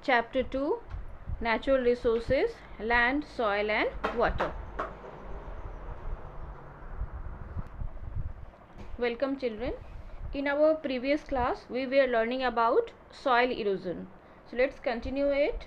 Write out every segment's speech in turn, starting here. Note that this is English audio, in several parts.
Chapter 2, Natural Resources, Land, Soil and Water. Welcome children. In our previous class, we were learning about soil erosion. So let's continue it.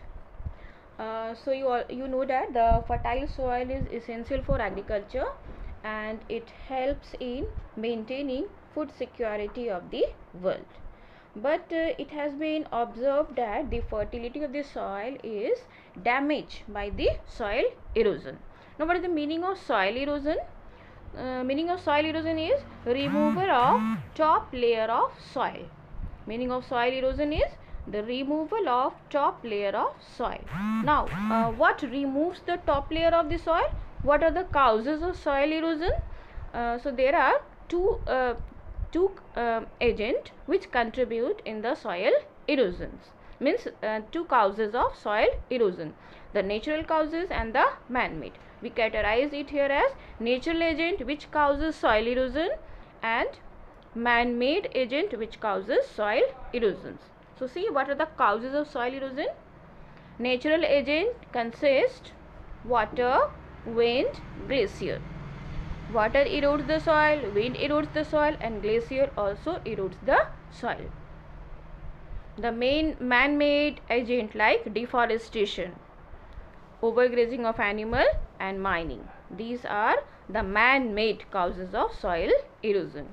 You know that the fertile soil is essential for agriculture and it helps in maintaining food security of the world. But it has been observed that the fertility of the soil is damaged by the soil erosion. Now, what is the meaning of soil erosion? Meaning of soil erosion is removal of top layer of soil. Meaning of soil erosion is the removal of top layer of soil. Now, what removes the top layer of the soil? What are the causes of soil erosion? So there are two agents which contribute in the soil erosions. Means two causes of soil erosion: the natural causes and the man-made. We categorize it here as natural agent which causes soil erosion and man-made agent which causes soil erosions. So see, what are the causes of soil erosion? Natural agent consist water, wind, glacier. Water erodes the soil, wind erodes the soil and glacier also erodes the soil. The main man-made agent like deforestation, overgrazing of animal and mining. These are the man-made causes of soil erosion.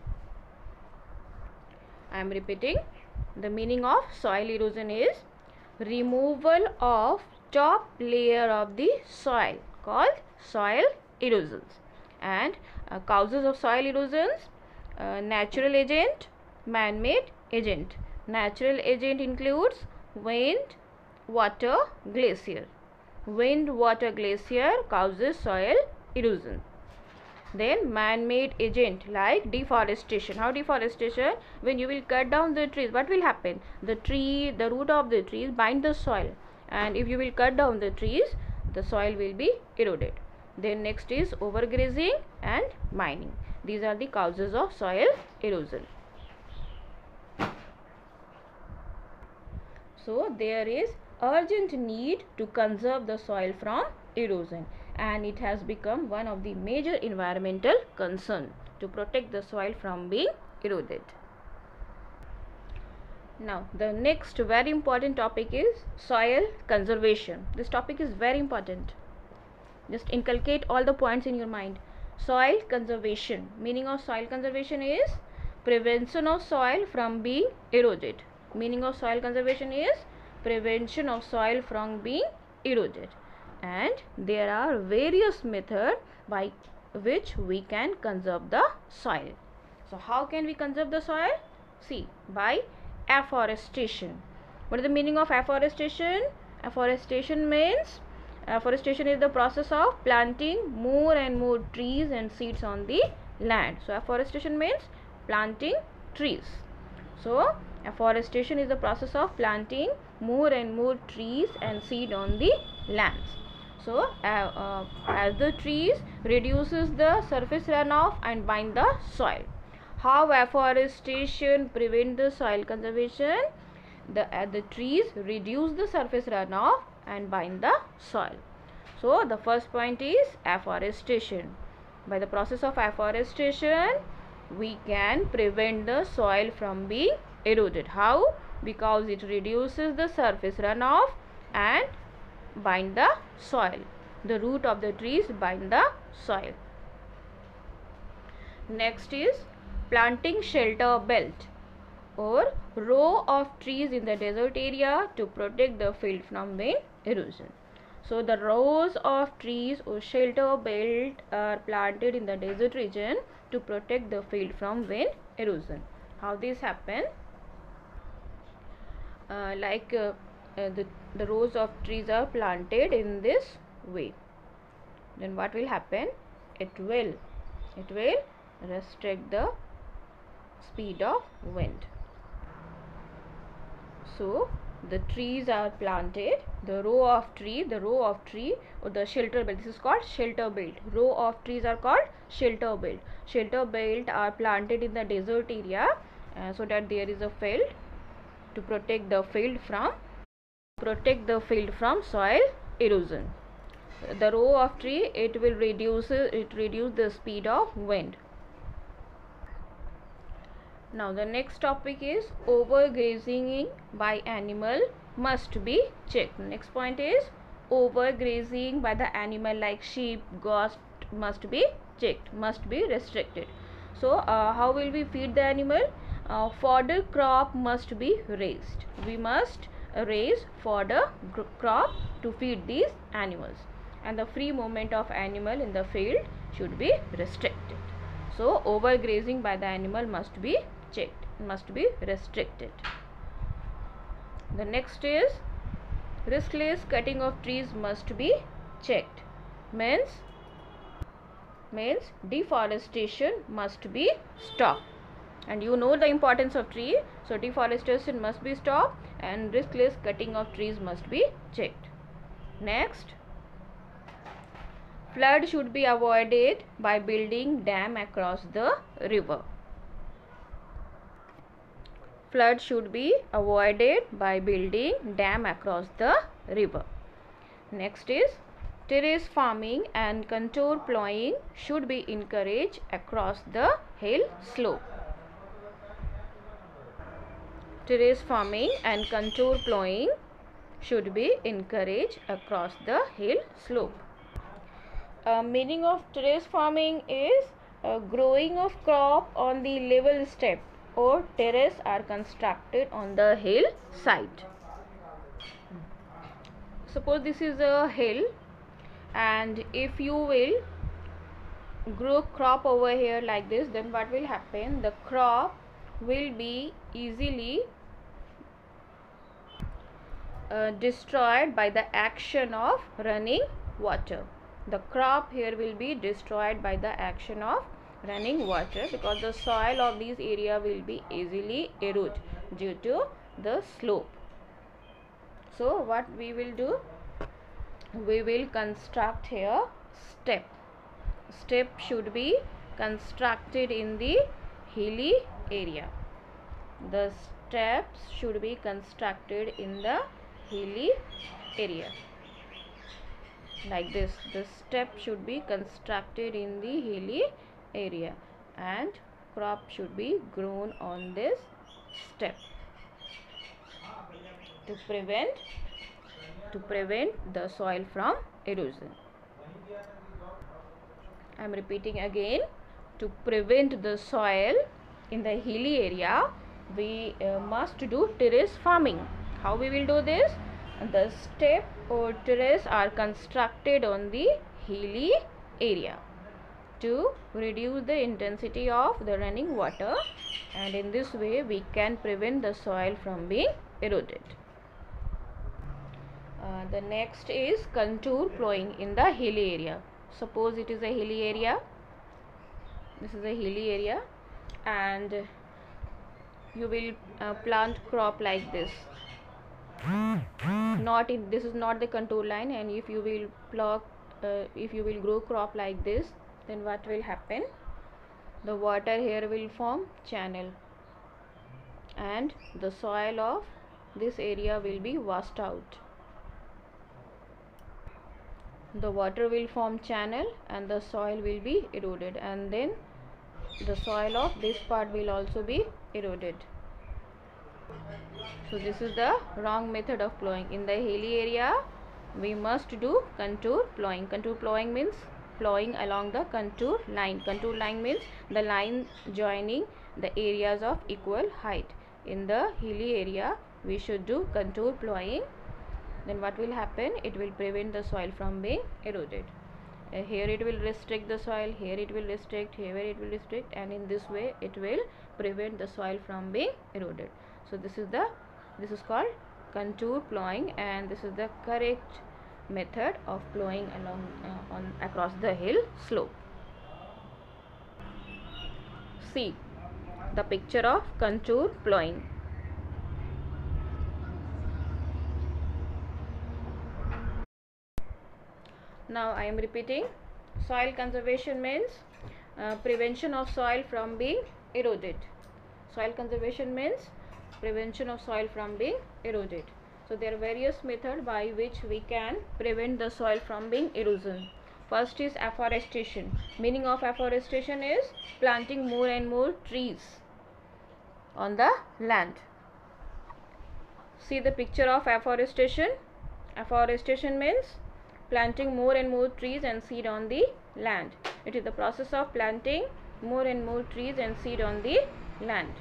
I am repeating. The meaning of soil erosion is removal of top layer of the soil called soil erosions. And causes of soil erosions: natural agent, man-made agent. Natural agent includes wind, water, glacier. Wind, water, glacier causes soil erosion. Then man-made agent like deforestation. How deforestation? When you will cut down the trees, what will happen? The root of the trees bind the soil, and if you will cut down the trees, the soil will be eroded. Then next is overgrazing and mining. These are the causes of soil erosion. So there is urgent need to conserve the soil from erosion, and it has become one of the major environmental concerns to protect the soil from being eroded. Now the next very important topic is soil conservation. This topic is very important. Just inculcate all the points in your mind. Soil conservation. Meaning of soil conservation is prevention of soil from being eroded. Meaning of soil conservation is prevention of soil from being eroded. And there are various methods by which we can conserve the soil. So how can we conserve the soil? See, by afforestation. What is the meaning of afforestation? Afforestation means afforestation is the process of planting more and more trees and seeds on the land. So afforestation means planting trees. So afforestation is the process of planting more and more trees and seed on the lands. So as the trees reduces the surface runoff and bind the soil. How afforestation prevent the soil conservation? The trees reduce the surface runoff and bind the soil. So the first point is afforestation. By the process of afforestation, we can prevent the soil from being eroded. How? Because it reduces the surface runoff and bind the soil. The root of the trees bind the soil. Next is planting shelter belt or row of trees in the desert area to protect the field from wind erosion. So the rows of trees or shelter belt are planted in the desert region to protect the field from wind erosion. How this happen? The rows of trees are planted in this way. Then what will happen? It will restrict the speed of wind. So the trees are planted, the row of tree or the shelter belt. This is called shelter belt. Row of trees are called shelter belt. Shelter belt are planted in the desert area so that there is a field to protect the field from protect the field from soil erosion. The row of tree, it will reduce the speed of wind. Now the next topic is overgrazing by animal must be checked. Next point is overgrazing by the animal like sheep, goat must be checked, must be restricted. So how will we feed the animal? Fodder crop must be raised. We must raise fodder crop to feed these animals, and the free movement of animal in the field should be restricted. So overgrazing by the animal must be checked, must be restricted. The next is riskless cutting of trees must be checked. Means deforestation must be stopped. And you know the importance of tree, so deforestation must be stopped and riskless cutting of trees must be checked. Next, flood should be avoided by building dam across the river. Flood should be avoided by building dam across the river. Next is terrace farming and contour plowing should be encouraged across the hill slope. Terrace farming and contour plowing should be encouraged across the hill slope. Meaning of terrace farming is growing of crop on the level step or terrace are constructed on the hill side. Suppose this is a hill, and if you will grow crop over here like this, then what will happen? The crop will be easily destroyed by the action of running water. The crop here will be destroyed by the action of running water, because the soil of this area will be easily erode due to the slope. So what we will do? We will construct here step. Step should be constructed in the hilly area. The steps should be constructed in the hilly area. Like this, the step should be constructed in the hilly area and crop should be grown on this step to prevent the soil from erosion. I am repeating again, to prevent the soil in the hilly area, we must do terrace farming. How we will do this? The step or terrace are constructed on the hilly area to reduce the intensity of the running water, and in this way we can prevent the soil from being eroded. The next is contour plowing in the hilly area. Suppose it is a hilly area. This is a hilly area, and you will plant crop like this. This is not the contour line, and if you will grow crop like this, then what will happen? The water here will form channel, and the soil of this area will be washed out. The water will form channel and the soil will be eroded, and then the soil of this part will also be eroded. So this is the wrong method of plowing. In the hilly area we must do contour plowing. Contour plowing means plowing along the contour line. Contour line means the line joining the areas of equal height. In the hilly area we should do contour plowing. Then what will happen? It will prevent the soil from being eroded. Here it will restrict the soil, here it will restrict, here it will restrict, and in this way it will prevent the soil from being eroded. So this is called contour plowing, and this is the correct method of plowing along across the hill slope. See the picture of contour plowing. Now I am repeating. Soil conservation means prevention of soil from being eroded. Soil conservation means prevention of soil from being eroded. So there are various methods by which we can prevent the soil from being erosion. First is afforestation. Meaning of afforestation is planting more and more trees on the land. See the picture of afforestation. Afforestation means planting more and more trees and seed on the land. It is the process of planting more and more trees and seed on the land.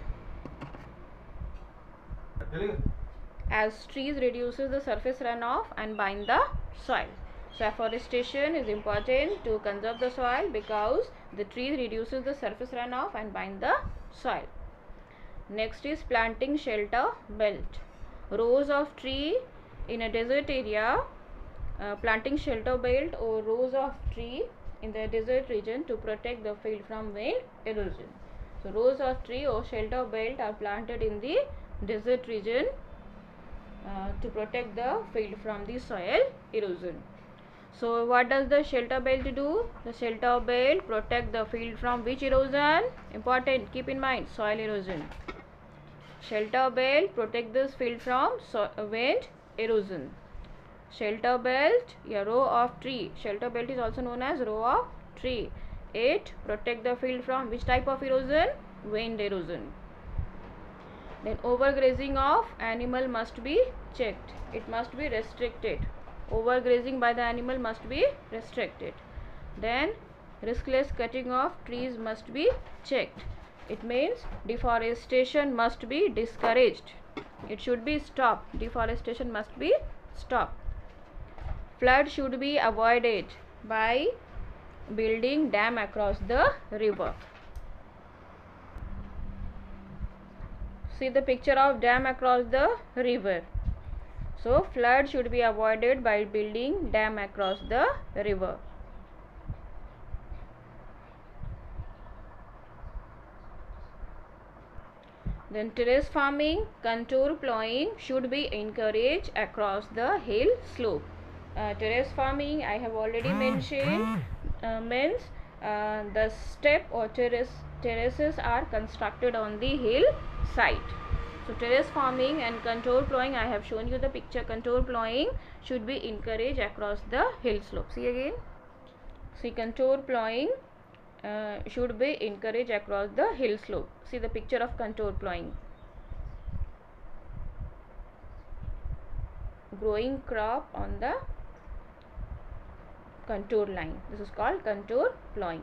As trees reduces the surface runoff and bind the soil. So afforestation is important to conserve the soil because the trees reduces the surface runoff and bind the soil. Next is planting shelter belt. Rows of tree in a desert area, planting shelter belt or rows of tree in the desert region to protect the field from wind erosion. So rows of tree or shelter belt are planted in the desert region to protect the field from the soil erosion. So what does the shelter belt do? The shelter belt protect the field from which erosion? Important, keep in mind, soil erosion. Shelter belt protect this field from wind erosion. Shelter belt, a row of tree. Shelter belt is also known as row of tree. It protect the field from which type of erosion? Wind erosion. Then overgrazing of animal must be checked. It must be restricted. Overgrazing by the animal must be restricted. Then riskless cutting of trees must be checked. It means deforestation must be discouraged. It should be stopped. Deforestation must be stopped. Flood should be avoided by building dam across the river. See the picture of dam across the river. So flood should be avoided by building dam across the river. Then terrace farming, contour plowing should be encouraged across the hill slope. Terrace farming, I have already mentioned, means the step or terraces are constructed on the hill side. So terrace farming and contour plowing, I have shown you the picture. Contour plowing should be encouraged across the hill slope. See again. See, contour plowing should be encouraged across the hill slope. See the picture of contour plowing. Growing crop on the contour line. This is called contour plowing.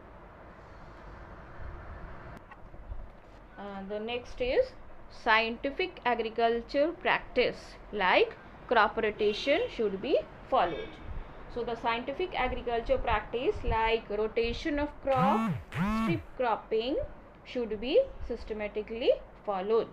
The next is scientific agriculture practice like crop rotation should be followed. So the scientific agriculture practice like rotation of crop, strip cropping should be systematically followed.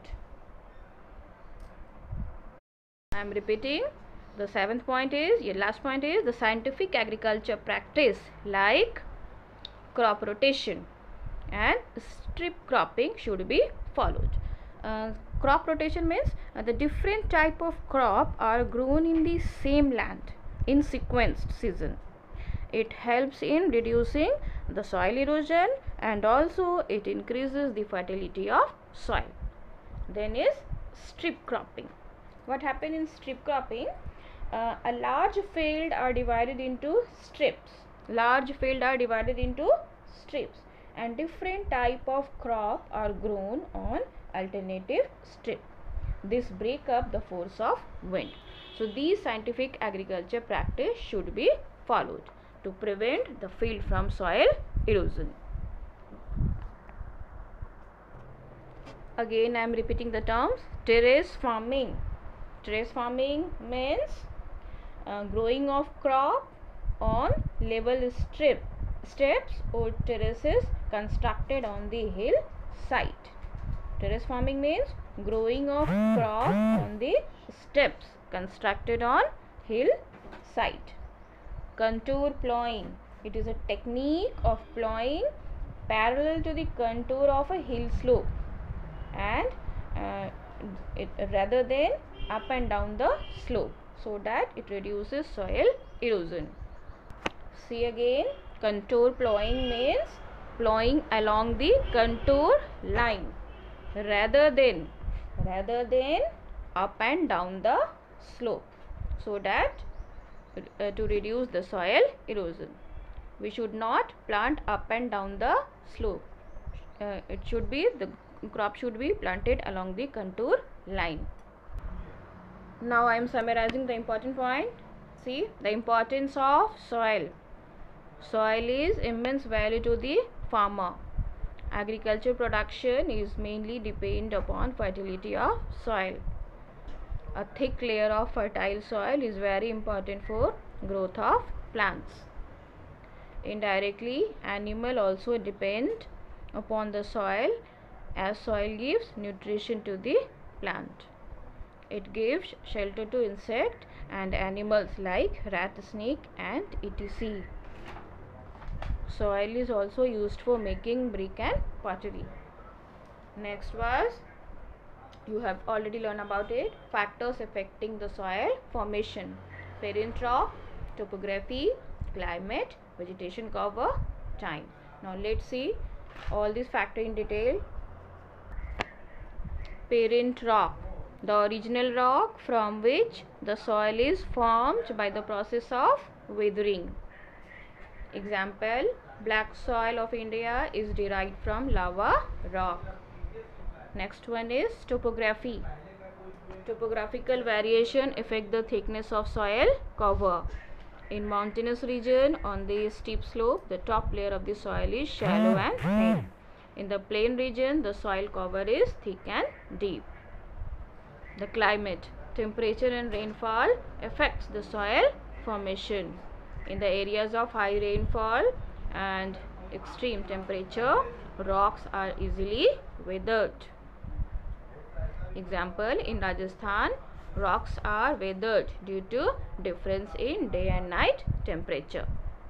I am repeating. The seventh point is, your last point is, the scientific agriculture practice like crop rotation and strip cropping should be followed. Crop rotation means the different type of crop are grown in the same land in sequenced season. It helps in reducing the soil erosion and also it increases the fertility of soil. Then is strip cropping. What happens in strip cropping? A large field are divided into strips. Large field are divided into strips and different type of crop are grown on alternative strip. This break up the force of wind. So these scientific agriculture practice should be followed to prevent the field from soil erosion. Again I am repeating the terms. Terrace farming. Terrace farming means growing of crop on level steps or terraces constructed on the hill site. Terrace farming means growing of crop on the steps constructed on hill site. Contour plowing. It is a technique of plowing parallel to the contour of a hill slope and rather than up and down the slope, so that it reduces soil erosion. See again, contour plowing means plowing along the contour line rather than up and down the slope, so that to reduce the soil erosion. We should not plant up and down the slope. The crop should be planted along the contour line. Now I am summarizing the important point. See the importance of soil. Soil is immense value to the farmer. Agriculture production is mainly depend upon fertility of soil. A thick layer of fertile soil is very important for growth of plants. Indirectly, animal also depend upon the soil, as soil gives nutrition to the plant. It gives shelter to insect and animals like rat, snake and etc. Soil is also used for making brick and pottery. Next was, you have already learned about it, factors affecting the soil formation: parent rock, topography, climate, vegetation cover, time. Now let's see all these factors in detail. Parent rock, the original rock from which the soil is formed by the process of weathering. Example, black soil of India is derived from lava rock. Next one is topography. Topographical variation affect the thickness of soil cover. In mountainous region, on the steep slope, the top layer of the soil is shallow and thin. In the plain region, the soil cover is thick and deep. The climate, temperature and rainfall affects the soil formation. In the areas of high rainfall and extreme temperature, rocks are easily weathered. Example, in Rajasthan, rocks are weathered due to difference in day and night temperature.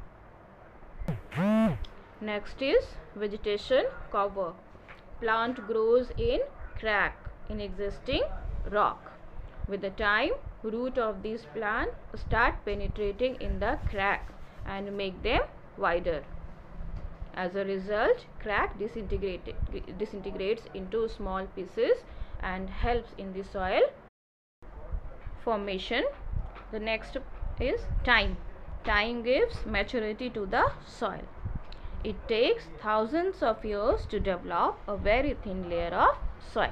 Next is vegetation cover. Plant grows in crack in existing rock. With the time, root of these plant start penetrating in the crack and make them wider. As a result, crack disintegrates into small pieces and helps in the soil formation. The next is time. Time gives maturity to the soil. It takes thousands of years to develop a very thin layer of soil.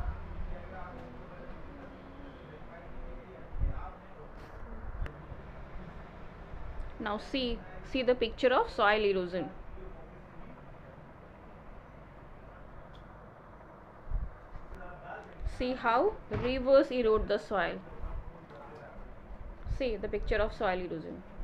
Now see the picture of soil erosion. See how rivers erode the soil. See the picture of soil erosion.